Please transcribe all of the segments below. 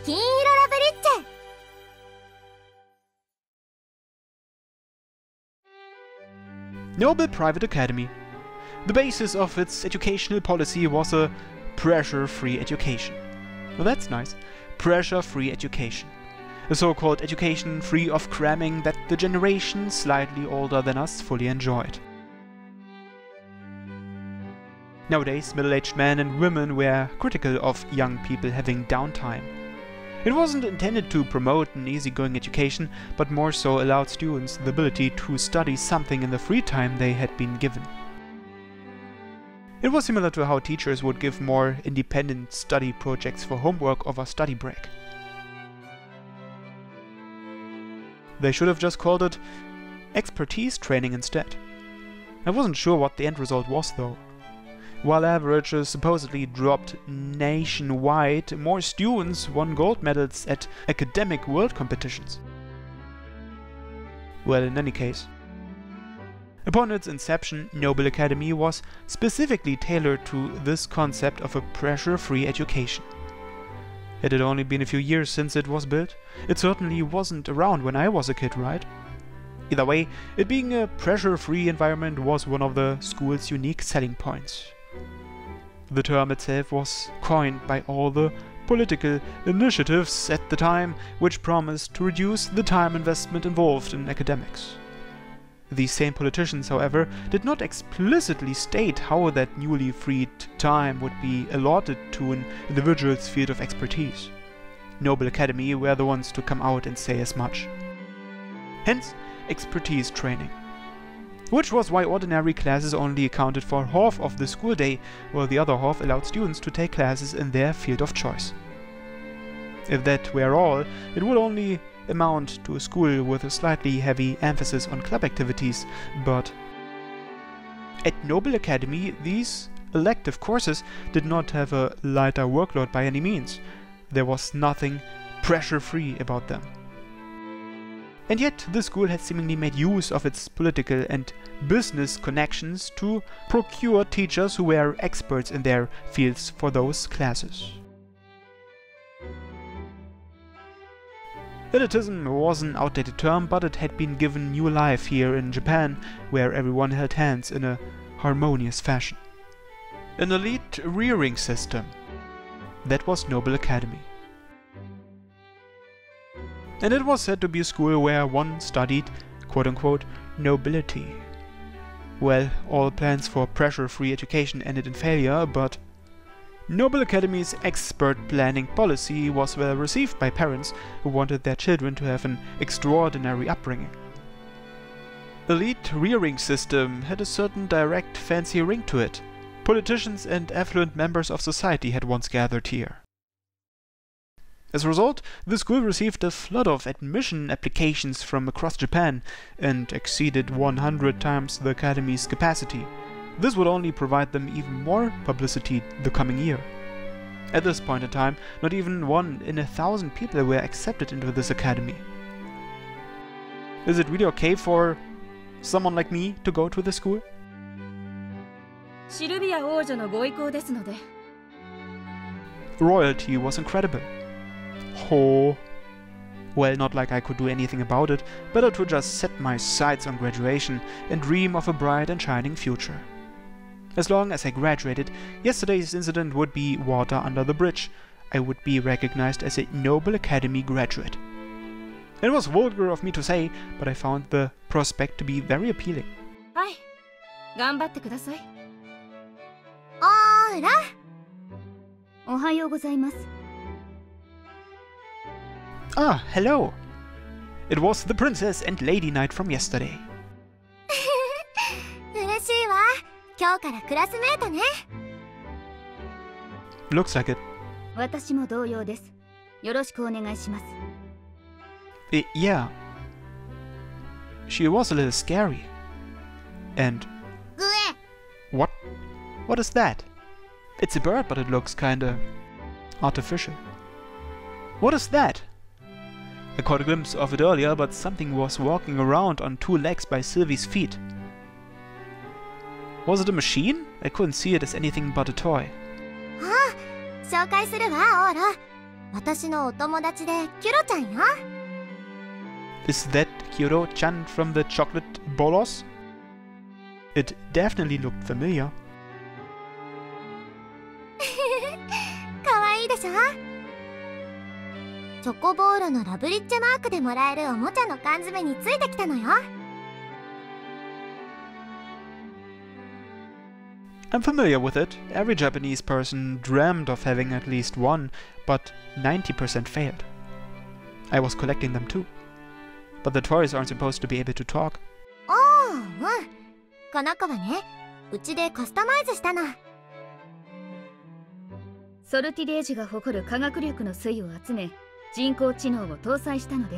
金色ラブリッジ。 Noble Private Academy. The basis of its educational policy was a pressure-free education. Well, that's nice. Pressure-free education. A so-called education free of cramming that the generation slightly older than us fully enjoyed. Nowadays, middle-aged men and women were critical of young people having downtime. It wasn't intended to promote an easygoing education, but more so allowed students the ability to study something in the free time they had been given. It was similar to how teachers would give more independent study projects for homework over study break. They should have just called it expertise training instead. I wasn't sure what the end result was though. While averages supposedly dropped nationwide, more students won gold medals at academic world competitions. Well, in any case. Upon its inception, Noble Academy was specifically tailored to this concept of a pressure-free education. It had only been a few years since it was built. It certainly wasn't around when I was a kid, right? Either way, it being a pressure-free environment was one of the school's unique selling points. The term itself was coined by all the political initiatives at the time which promised to reduce the time investment involved in academics. These same politicians, however, did not explicitly state how that newly freed time would be allotted to an individual's field of expertise. Noble Academy were the ones to come out and say as much. Hence, expertise training. Which was why ordinary classes only accounted for half of the school day, while the other half allowed students to take classes in their field of choice. If that were all, it would only amount to a school with a slightly heavy emphasis on club activities, but at Noble Academy, these elective courses did not have a lighter workload by any means. There was nothing pressure-free about them. And yet, the school had seemingly made use of its political and business connections to procure teachers who were experts in their fields for those classes. Elitism was an outdated term, but it had been given new life here in Japan, where everyone held hands in a harmonious fashion. An elite rearing system. That was Noble Academy. And it was said to be a school where one studied, quote-unquote, nobility. Well, all plans for pressure-free education ended in failure, but Noble Academy's expert planning policy was well received by parents who wanted their children to have an extraordinary upbringing. Elite rearing system had a certain direct fancy ring to it. Politicians and affluent members of society had once gathered here. As a result, the school received a flood of admission applications from across Japan and exceeded 100 times the academy's capacity. This would only provide them even more publicity the coming year. At this point in time, not even 1 in 1,000 people were accepted into this academy. Is it really okay for someone like me to go to the school? シルビア王女のご意向ですので。 Royalty was incredible. Oh. Well, not like I could do anything about it, better to just set my sights on graduation and dream of a bright and shining future. As long as I graduated, yesterday's incident would be water under the bridge. I would be recognized as a Noble Academy graduate. It was vulgar of me to say, but I found the prospect to be very appealing. はい、頑張ってください。あら、おはようございます。 Ah, hello. It was the princess and lady knight from yesterday. 嬉しいわ。今日からクラスメートね。 Looks like it. 私も同様です。よろしくお願いします。 Yeah. She was a little scary. And... グエ。 What? What is that? It's a bird, but it looks kinda... artificial. What is that? I caught a glimpse of it earlier, but something was walking around on 2 legs by Sylvie's feet. Was it a machine? I couldn't see it as anything but a toy. ああ、紹介するわ、オーロ。 私のお友達でキュロちゃんよ。 Is that Kyuro-chan from the chocolate bolos? It definitely looked familiar. かわいいでしょ。チョコボールのラブリッチマークでもらえるおもちゃの缶詰についてきたのよ。 I'm familiar with it. Every Japanese person dreamed of having at least one, but 90% failed. I was collecting them too. But the toys aren't supposed to be able to talk. おー、うん。この子はね、うちでカスタマイズしたの。 ソルティレージが誇る科学力の粋を集め、人工知能を搭載したのです。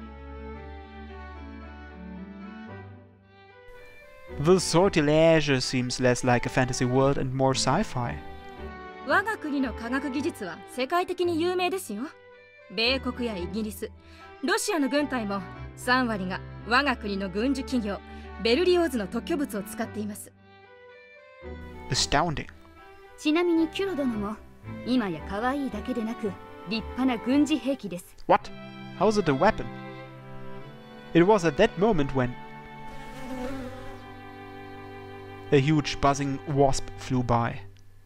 The sortilege seems less like a fantasy world and more sci-fi. 我が国の科学技術は世界的に有名ですよ。米国やイギリス、ロシアの軍隊も3割が我が国の軍需企業ベルリオーズの特許物を使っています。 Astounding. ちなみにキュロ殿も今や可愛いだけでなく立派な軍事兵器です。 What? How is it a weapon? It was at that moment when a huge buzzing wasp flew by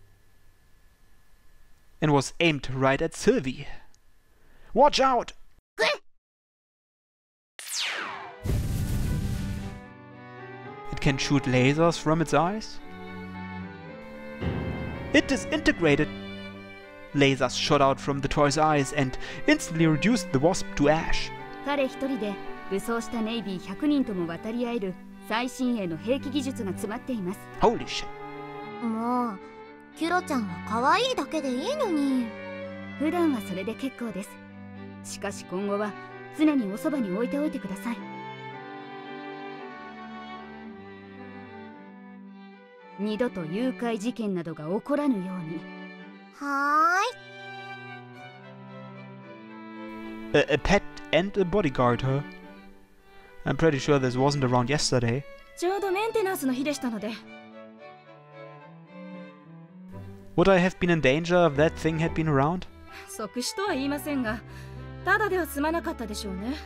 and was aimed right at Sylvie. Watch out! It can shoot lasers from its eyes. It disintegrated. Lasers shot out from the toy's eyes and instantly reduced the wasp to ash. 彼一人で武装したネイビー100人とも渡り合える最新鋭の兵器技術が詰まっています。 Holy shit. もう、キュロちゃんは可愛いだけでいいのに。 普段はそれで結構です。しかし今後は常におそばに置いておいてください。二度と誘拐事件などが起こらぬように。 は A pet and a bodyguard, huh? I'm pretty sure this wasn't around yesterday. ちょうどメンテナンスの日でしたので。 Would I have been in danger if that thing had been around? 即死とは言いませんが、ただでは済まなかったでしょうね。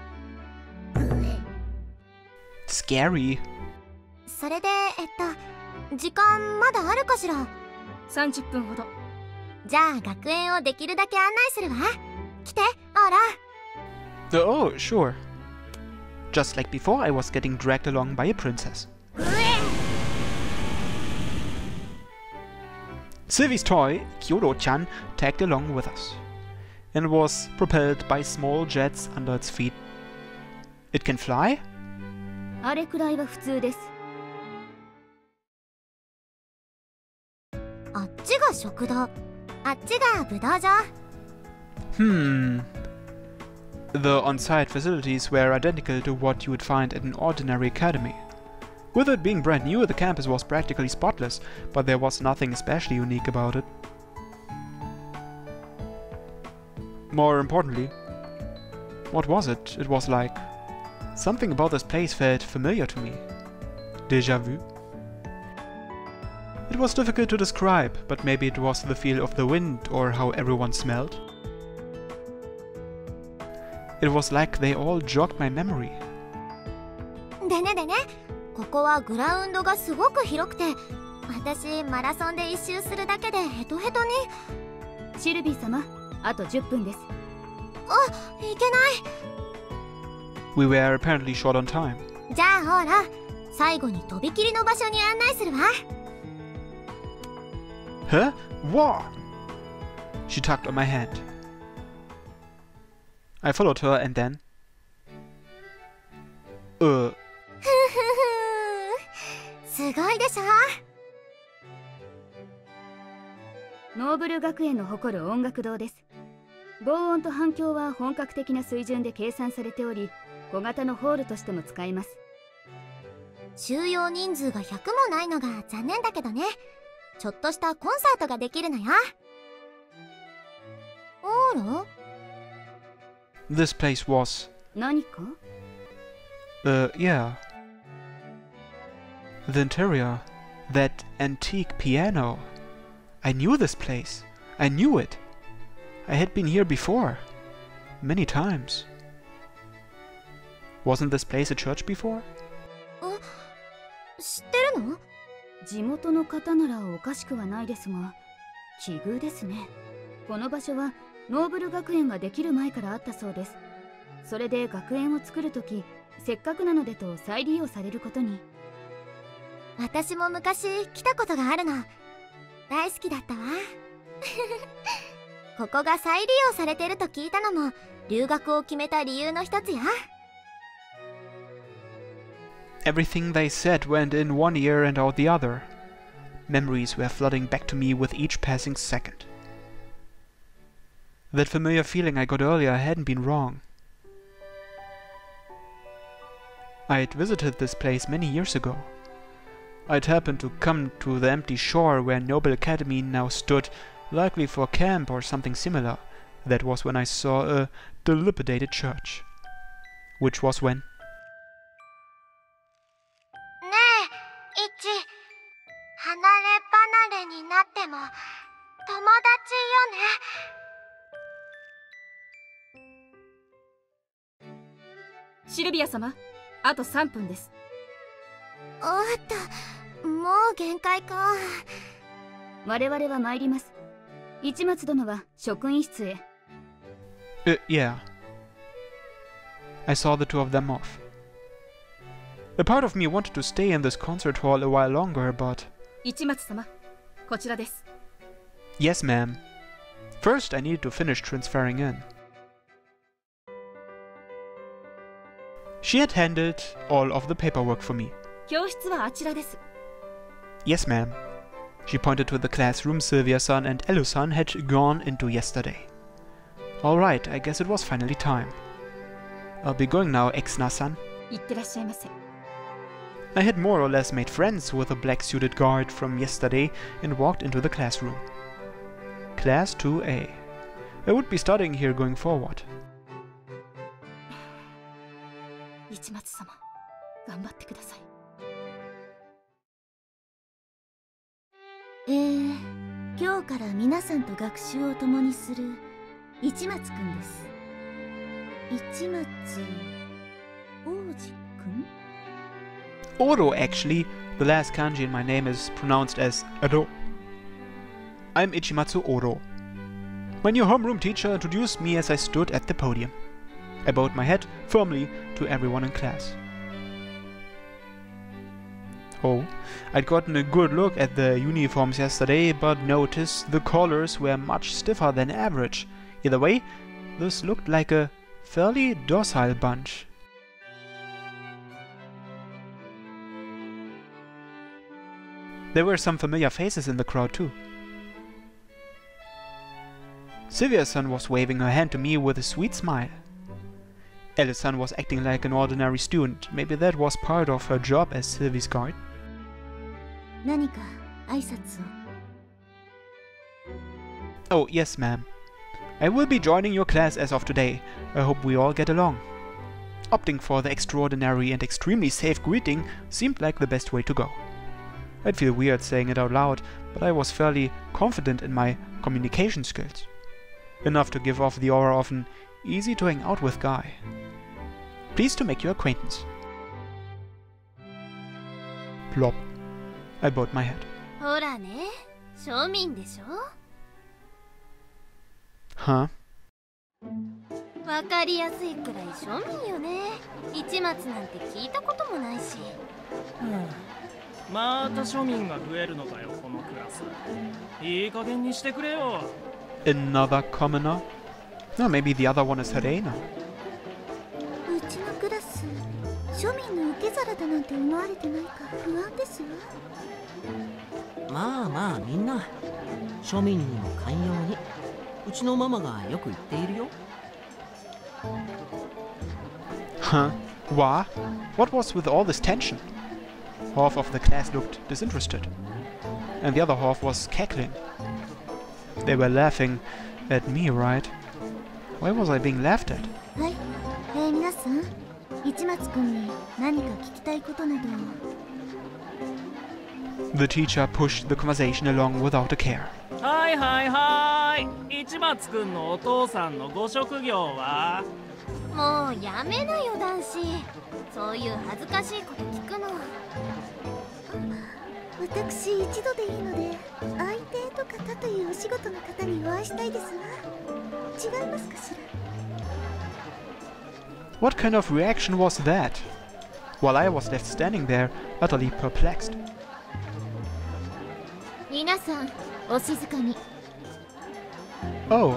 Scary. それで、時間まだあるかしら。 30分ほど。 じゃあ学園をできるだけ案内するわ。来て、オーラ。 Oh, sure. Just like before, I was getting dragged along by a princess. Sylvie's toy, Kyuro-chan, tagged along with us and was propelled by small jets under its feet. It can fly? あれくらいは普通です。 あっちが食堂、あっちが武道場。 The on-site facilities were identical to what you would find at an ordinary academy. With it being brand new, the campus was practically spotless, but there was nothing especially unique about it. More importantly, what was it? It was like... something about this place felt familiar to me. Déjà vu? It was difficult to describe, but maybe it was the feel of the wind or how everyone smelled. It was like they all jogged my memory. でね、ここはグラウンドがすごく広くて、私マラソンで一周するだけでヘトヘトに。 シルビー様、あと10分です。 あ、いけない。 We were apparently short on time. じゃあほら、最後にとびきりの場所に案内するわ。 Huh? What? She tugged on my hand. I followed her and then... すごいでしょ。 ノーブル学園の誇る音楽堂です。防音と反響は本格的な水準で計算されており、小型のホールとしても使えます。 収容人数が100もないのが残念だけどね。ちょっとしたコンサートができるのよ。オーラ？ This place was... 何か？ yeah. The interior. That antique piano. I knew this place. I knew it. I had been here before. Many times. Wasn't this place a church before? 知ってるの？ 地元の方ならおかしくはないですが、奇遇ですね。この場所はノーブル学園ができる前からあったそうです。それで学園を作るとき、せっかくなのでと再利用されることに。 私も昔来たことがあるの。大好きだったわ。ここが再利用されてると聞いたのも留学を決めた理由の一つよ。 Everything they said went in one ear and out the other. Memories were flooding back to me with each passing second. That familiar feeling I got earlier hadn't been wrong. I'd visited this place many years ago. I'd happened to come to the empty shore where Noble Academy now stood, likely for camp or something similar. That was when I saw a dilapidated church. Which was when? ねえ、イチ。離れ離れになっても友達よね。 シルビア様、あと3分です。 おっと、もう限界か。 我々は参ります。市松殿は職員室へ。 Yeah. I saw the two of them off. A part of me wanted to stay in this concert hall a while longer, but... 市松様、こちらです。 Yes, ma'am. First, I needed to finish transferring in. She had handled all of the paperwork for me. 教室はあちらです。 Yes, ma'am. She pointed to the classroom Sylvia-san and Elu-san had gone into yesterday. Alright, I guess it was finally time. I'll be going now, Exna-san. いってらっしゃいませ。 I had more or less made friends with a black-suited guard from yesterday and walked into the classroom. Class 2A. I would be studying here going forward. 市松様、頑張ってください。 今日から皆さんと学習を共にする市松くんです。市松王子くん？ Oro, actually. The last kanji in my name is pronounced as Ado. I'm Ichimatsu Oro. My new homeroom teacher introduced me as I stood at the podium. I bowed my head firmly to everyone in class. Oh, I'd gotten a good look at the uniforms yesterday, but noticed the collars were much stiffer than average. Either way, this looked like a fairly docile bunch. There were some familiar faces in the crowd too. Sylvia-san was waving her hand to me with a sweet smile. Elu-san was acting like an ordinary student. Maybe that was part of her job as Sylvie's guard. 何か挨拶を。 Oh, yes, ma'am. I will be joining your class as of today. I hope we all get along. Opting for the extraordinary and extremely safe greeting seemed like the best way to go. I'd feel weird saying it out loud, but I was fairly confident in my communication skills. Enough to give off the aura of an easy to hang out with guy. Pleased to make your acquaintance. Plop. I bowed my head. ほらね、庶民でしょ。 Huh? わかりやすいくらい庶民よね。市松なんて聞いたこともないし。 また庶民が増えるのかよ、このクラス。いい加減にしてくれよ。 Another commoner? No, maybe the other one is Helena. うちのクラス、庶民の受け皿だなんて思われてないか不安ですわ。 まあまあみんな、庶民にも寛容に。うちのママがよく言っているよ。 Huh? What? What was with all this tension? Half of the class looked disinterested, and the other half was cackling. They were laughing at me, right? Why was I being laughed at? はい、皆さん、市松くんに何か聞きたいことなど。 The teacher pushed the conversation along without a care. はいはいはい、市松くんのお父さんのご職業は？ もうやめなよ男子、そういう恥ずかしいこと聞くの。私一度でいいので相手とか他というお仕事の方にお会いしたいですわ。違いますかしら。 What kind of reaction was that? While I was left standing there, utterly perplexed. 皆さんお静かに。 Oh.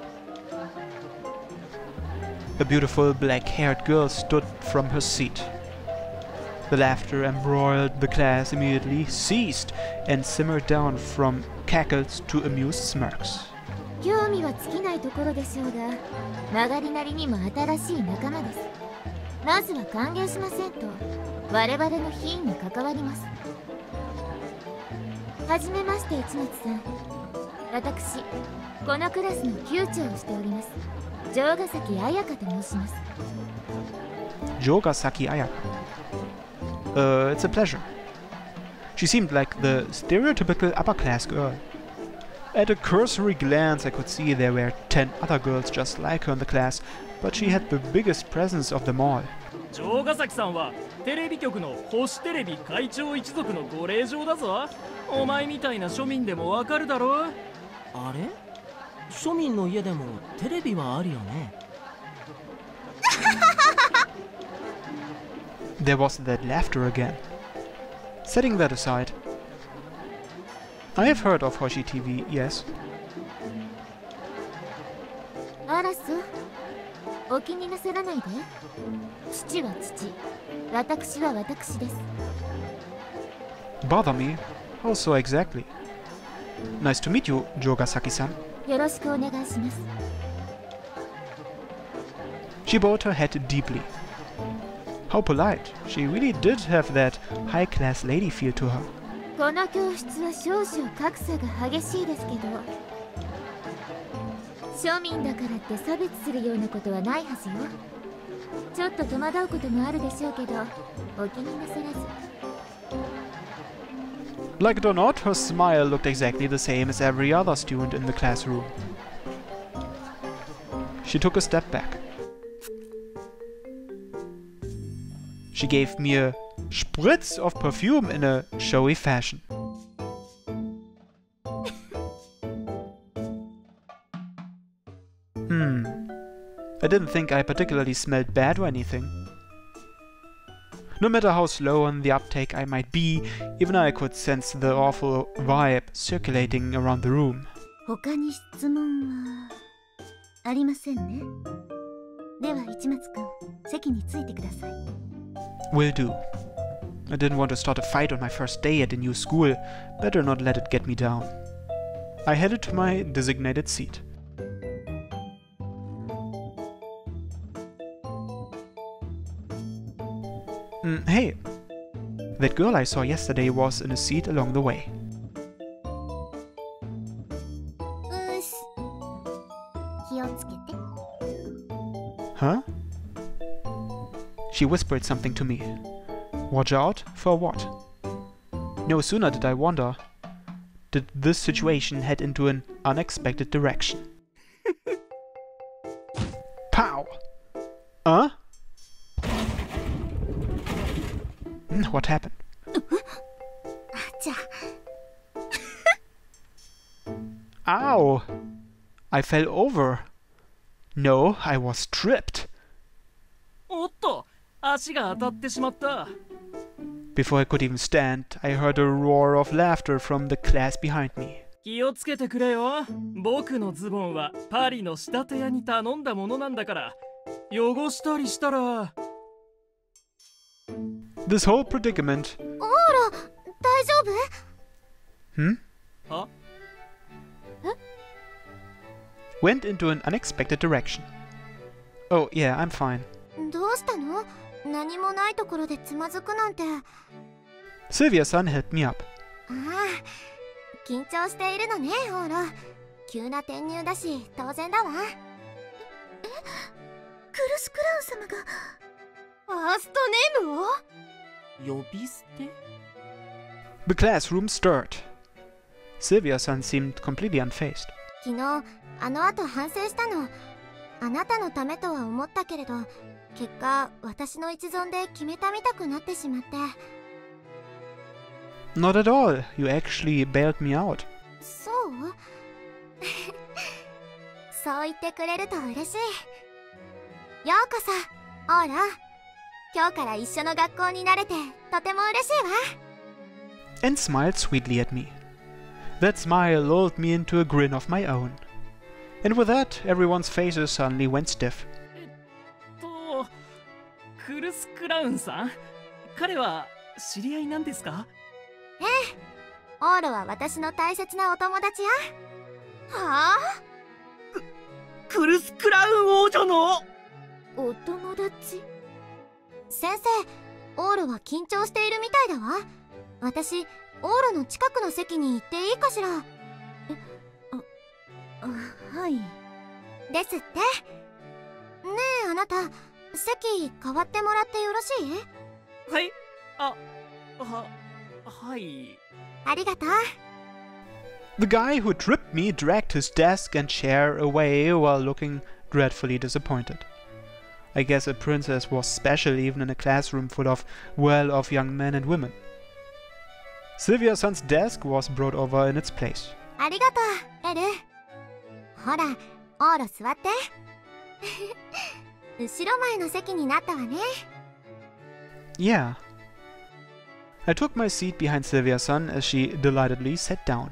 A beautiful black-haired girl stood from her seat. The laughter embroiled the class immediately ceased and simmered down from cackles to amused smirks. 興味は尽きないところでしょうが、曲がりなりにも新しい仲間です。まずは歓迎しませんと我々の品位に関わります。はじめまして市松さん。私このクラスの級長をしております城ヶ崎彩香と申します。 Jogasaki Ayaka. It's a pleasure. She seemed like the stereotypical upper-class girl. At a cursory glance I could see there were 10 other girls just like her in the class, but she had the biggest presence of them all. 城ヶ崎さんはテレビ局の星テレビ会長一族のご令嬢だぞ。お前みたいな庶民でもわかるだろう。 あれ、庶民の家でもテレビはあるよね。 There was that laughter again. Setting that aside, I have heard of Hoshi TV, yes. あらそう、お気になさらないで。父は父、私は私です。 Bother me? How so exactly? Nice to meet you, Jogasaki-san. よろしくお願いします。 She bowed her head deeply. How polite. She really did have that high-class lady feel to her. この教室は少々格差が激しいですけど、庶民だからって差別するようなことはないはずよ。ちょっと戸惑うこともあるでしょうけど、お気になさらず。 Like it or not, her smile looked exactly the same as every other student in the classroom. She took a step back. She gave me a spritz of perfume in a showy fashion. I didn't think I particularly smelled bad or anything. No matter how slow on the uptake I might be, even I could sense the awful vibe circulating around the room. 他に質問はありませんね。では市松君、席についてください。 Will do. I didn't want to start a fight on my first day at a new school. Better not let it get me down. I headed to my designated seat. Hey! That girl I saw yesterday was in a seat along the way. うっす。気をつけて。 Huh? She whispered something to me. Watch out for what? No sooner did I wonder, did this situation head into an unexpected direction. Pow! Huh? What happened? じゃ Ow! I fell over. No, I was tripped. おっと、足が当たってしまった。 Before I could even stand, I heard a roar of laughter from the class behind me. 気をつけてくれよ。僕のズボンはパリの仕立て屋に頼んだものなんだから、汚したりしたら。 This whole predicament... あら、大丈夫？ Hmm? あ？ Went into an unexpected direction. Oh, yeah, I'm fine. どうしたの？何もないところでつまずくなんて。 Sylvia-san helped me up. ああ、緊張しているのね、オーロ。急な転入だし、当然だわ。クルス・クラウン様がファーストネームを？ 呼び捨て？ The classroom stirred. Sylvia-san seemed completely unfazed. 昨日あの後反省したの。あなたのためとは思ったけれど、結果私の一存で決めたみたくなってしまって。 Not at all. You actually bailed me out. そうそう言ってくれると嬉しい。ようこそオーラ。今日から一緒の学校になれてとても嬉しいわ。 And smiled sweetly at me. That smile lulled me into a grin of my own. And with that, everyone's faces suddenly went stiff. クルス・クラウンさん、彼は知り合いなんですか？ ええ、オーロは私の大切なお友達や。はあ？ クルス・クラウン王女のお友達？先生、オーロは緊張しているみたいだわ。私、オーロの近くの席に行っていいかしら？はい。ですって。ねえ、あなた、席変わってもらってよろしい？ はい。はい。 ありがとう。 The guy who tripped me dragged his desk and chair away while looking dreadfully disappointed. I guess a princess was special even in a classroom full of well-off young men and women. Sylvia's son's desk was brought over in its place. ありがとう、エル。ほら、オーロ座って。後ろ前の席になったわね。 Yeah. I took my seat behind Sylvia's son as she delightedly sat down.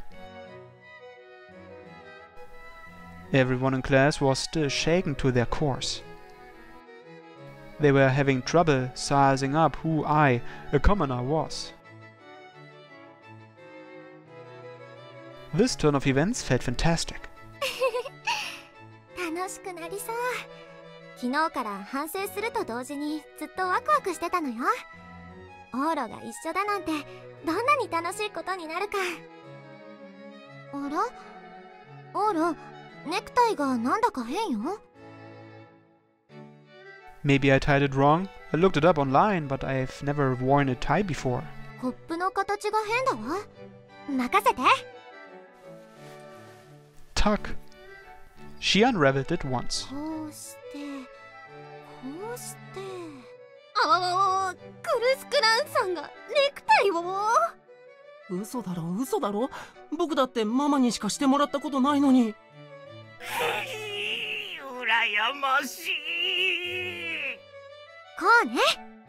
Everyone in class was still shaken to their cores. They were having trouble sizing up who I, a commoner, was. This turn of events felt fantastic. 楽しくなりそう。昨日から反省すると同時にずっとワクワクしてたのよ。オーロが一緒だなんてどんなに楽しいことになるか。あら？オーロ、ネクタイがなんだか変よ。 Maybe I tied it wrong. I looked it up online, but I've never worn a tie before. コップの形が変だわ。任せて。 Tuck. She unraveled it once. こうして、こうして。クルス・クラウンさんがネクタイを。 嘘だろ嘘だろ。僕だってママにしかしてもらったことないのに。羨ましい。 こうね。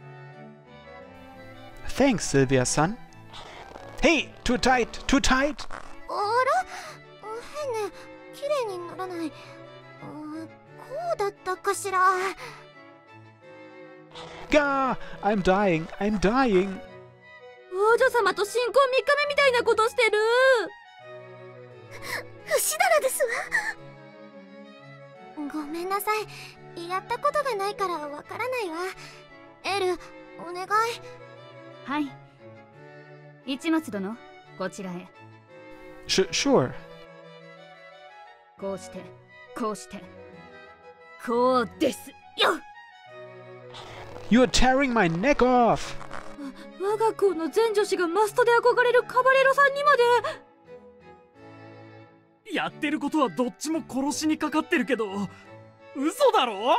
Thanks, Sylvia's son. Hey, too tight, too tight. あら、変ね、綺麗にならない。こうだったかしら。 Gah! I'm dying, I'm dying. 王女様と新婚3日目みたいなことしてる。 不死だらですわ。ごめんなさい。やったことがないからわからないわ。エル、お願い。 はい。市松殿、こちらへ。 Sure. こうして、こうして。 こうですよ。 You're tearing my neck off. 我が校の全女子がマストで憧れるカバレロさんにまで。 やってることはどっちも殺しにかかってるけど、嘘だろ？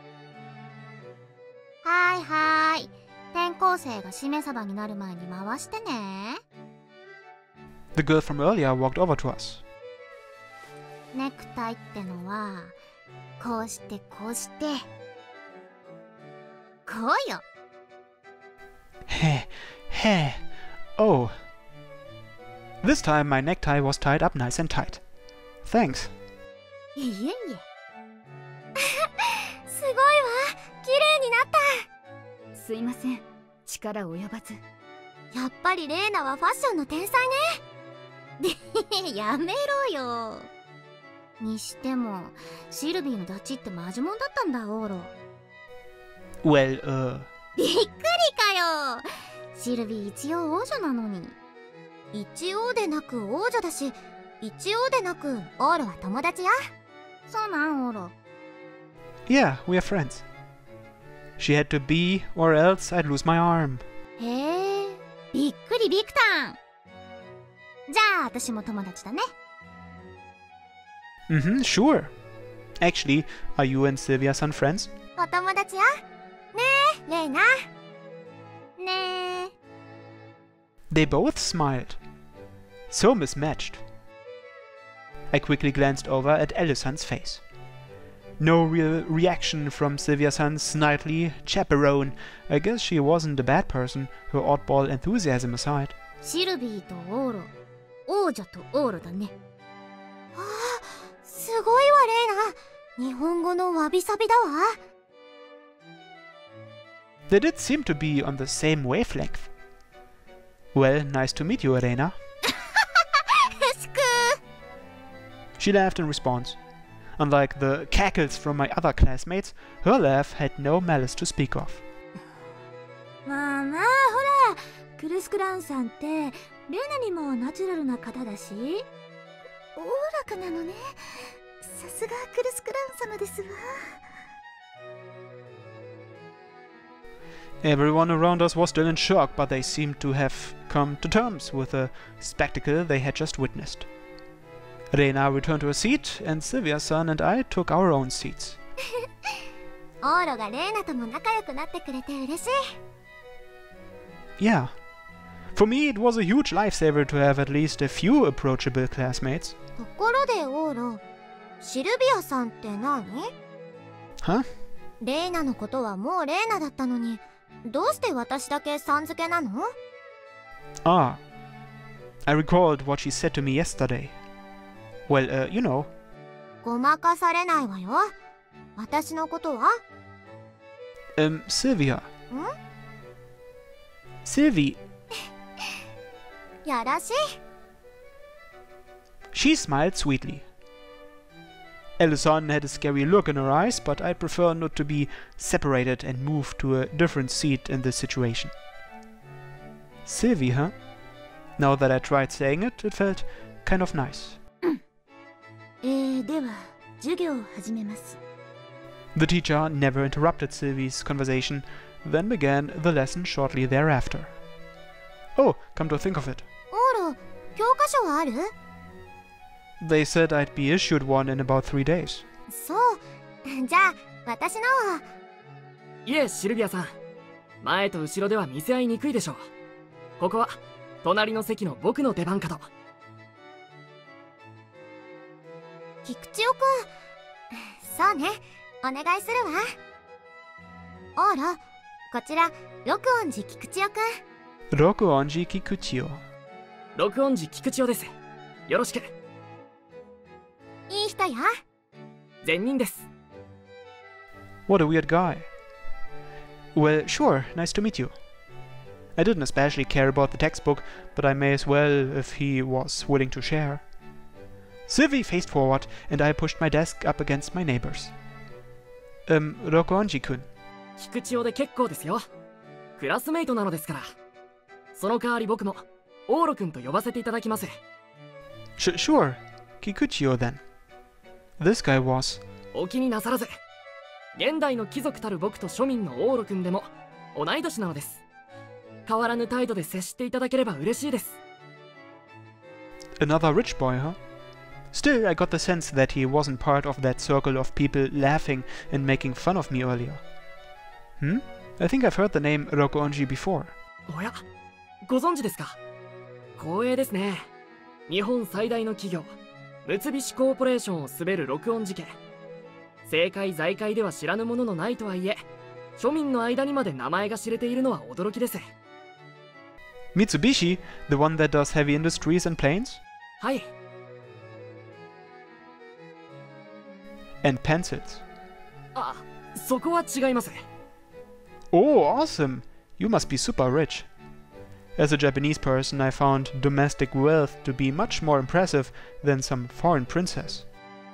はいはい。転校生がしめ鯖になる前に回してね。 The girl from earlier walked over to us. ネクタイってのは、こうしてこうして、こうよ。 Heh. Oh. This time my necktie was tied up nice and tight. Thanks. いえいえ。すごいわ。綺麗になった。 すいません、力及ばず。 やっぱりレイナはファッションの天才ね。やめろよ。にしてもシルビーのダチってマジモンだったんだ、オーロ。 Well, びっくりかよ。シルビー一応王女なのに。一応でなく王女だし、一応でなくオーロは友達や。そうなんオーロ。 yeah, we are friends. She had to be, or else I'd lose my arm. へえ、びっくりビクタン。じゃあ私も友達だね。 Sure. Actually, are you and Sylvia-san friends? お友達よ。ねえ、レイナ。ねえ。 They both smiled. So mismatched. I quickly glanced over at Alice-san's face. No real reaction from Sylvia-san's snidely chaperone. I guess she wasn't a bad person, her oddball enthusiasm aside. シルビーとオーロ、王女とオーロだね。ああ、すごいわレイナ。日本語のわびさびだわ。 They did seem to be on the same wavelength. Well, nice to meet you, Arena. しく She laughed in response. Unlike the cackles from my other classmates, her laugh had no malice to speak of. まあまあ、ほら、クルスクラウンさんってレイナにもナチュラルな方だし、おおらかなのね。さすがクルスクラウン様ですわ。 Everyone around us was still in shock, but they seemed to have come to terms with the spectacle they had just witnessed. Reina returned to her seat, and Sylvia-san and I took our own seats. オーロがレイナとも仲良くなってくれて嬉しい。 Yeah. For me, it was a huge lifesaver to have at least a few approachable classmates. ところでオーロ、シルビアさんって何？ Huh? レイナのことはもうレイナだったのに、どうして私だけさん付けなの？ Ah. I recalled what she said to me yesterday. Well, you know. ごまかされないわよ。私のことは？ Sylvia. Sylvie. やらしい。 She smiled sweetly. Ellison had a scary look in her eyes, but I prefer not to be separated and move to a different seat in this situation. Sylvie, huh? Now that I tried saying it, it felt kind of nice. では、授業を始めます。 The teacher never interrupted Sylvie's conversation, then began the lesson shortly thereafter. Oh, come to think of it. オーロ、教科書はある？ They said I'd be issued one in about 3 days. そう。じゃあ、私のを。 いえ、シルビアさん。前と後ろでは見せ合いにくいでしょう。ここは隣の席の僕の出番かと。 菊千代くん。そうね、お願いするわ。オーロ、こちら録音寺菊千代くん。 Rokuonji Kikuchiyo. 録音時菊千代です。よろしく。 いい人よ。 善人です。 What a weird guy. Well, sure, nice to meet you. I didn't especially care about the textbook, but I may as well if he was willing to share. Sylvie faced forward, and I pushed my desk up against my neighbors. Rokuonji-kun. 菊千代で結構ですよ。クラスメイトなのですから。その代わり僕もオーロくんと呼ばせていただきます。 Sure, Kikuchiyo then. This guy was... お気になさらず。現代の貴族たる僕と庶民のオーロくんでも同い年なのです。変わらぬ態度で接していただければ嬉しいです。 Another rich boy, huh? Still, I got the sense that he wasn't part of that circle of people laughing and making fun of me earlier. I think I've heard the name Rokuonji before. おや、ご存知ですか？光栄ですね。日本最大の企業、三菱コーポレーションを滑る録音事件。政界財界では知らぬもののないとはいえ、庶民の間にまで名前が知れているのは驚きです。 Mitsubishi, the one that does heavy industries and planes? はい。 And pencils. あ、そこは違います。 Oh, awesome! You must be super rich. As a Japanese person, I found domestic wealth to be much more impressive than some foreign princess.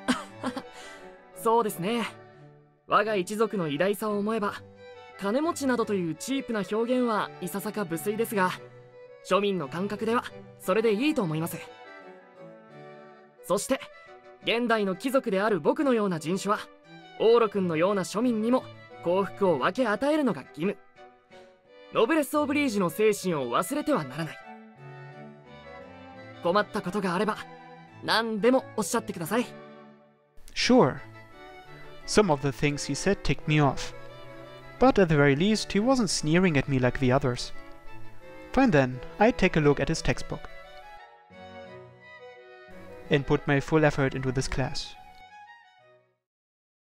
そうですね。我が一族の偉大さを思えば、金持ちなどというチープな表現はいささか無粋ですが、庶民の感覚ではそれでいいと思います。そして、現代の貴族である僕のような人種は、オーロ君のような庶民にも幸福を分け与えるのが義務。ノブレス・オブリージュの精神を忘れてはならない。困ったことがあれば、何でもおっしゃってください。 Sure. Some of the things he said ticked me off. But at the very least, he wasn't sneering at me like the others. Fine then, I'd take a look at his textbook. And put my full effort into this class.